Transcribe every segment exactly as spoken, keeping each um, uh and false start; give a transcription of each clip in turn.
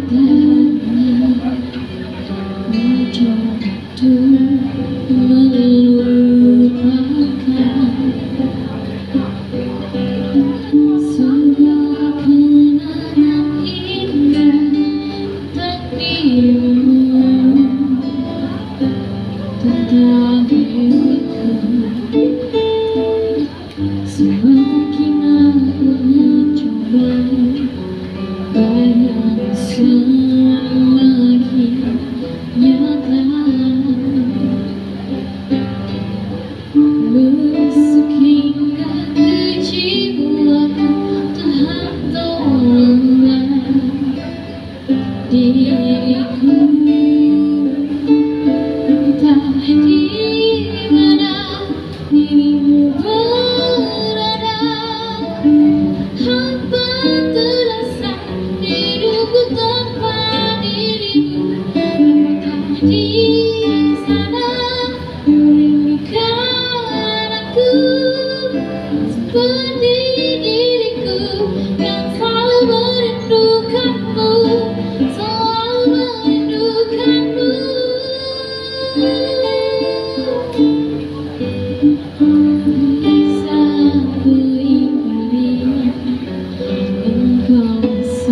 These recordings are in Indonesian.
Semakin aku mencoba, bayang semakin nyata. Busuk hingga ke jiwa, terhantam lelah diriku. Entah di mana dirimu berada, hampa terasa hidupku tanpa dirimu. Apakah di sana merindukan aku seperti diriku yang selalu merindukanmu, selalu merindukanmu. Bisa berimbang engkau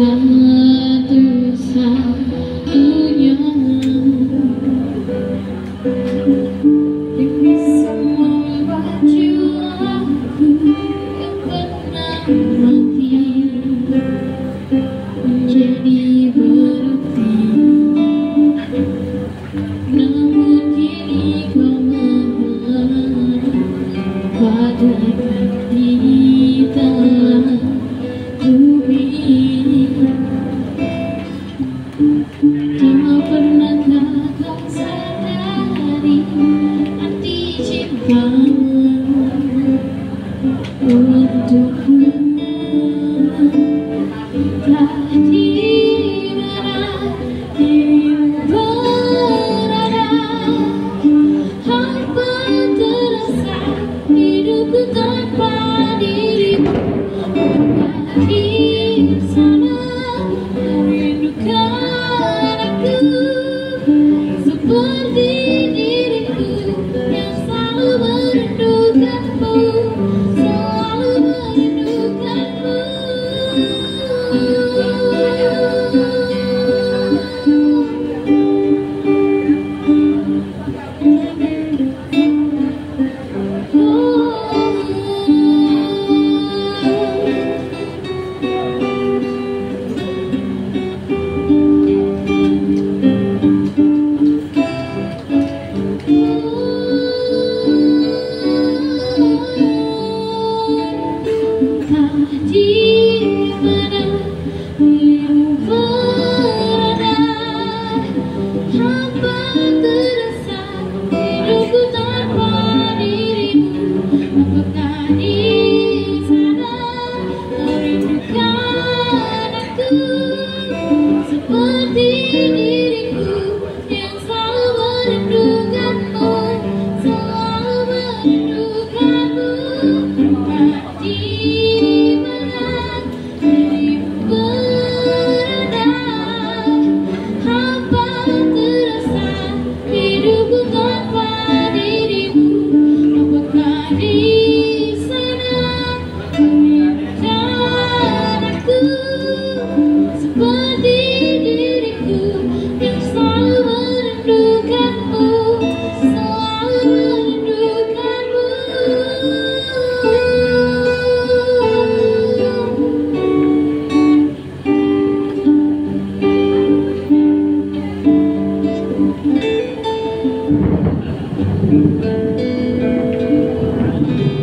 satu-satunya yang bisa membaju aku yang pernah mati menjadi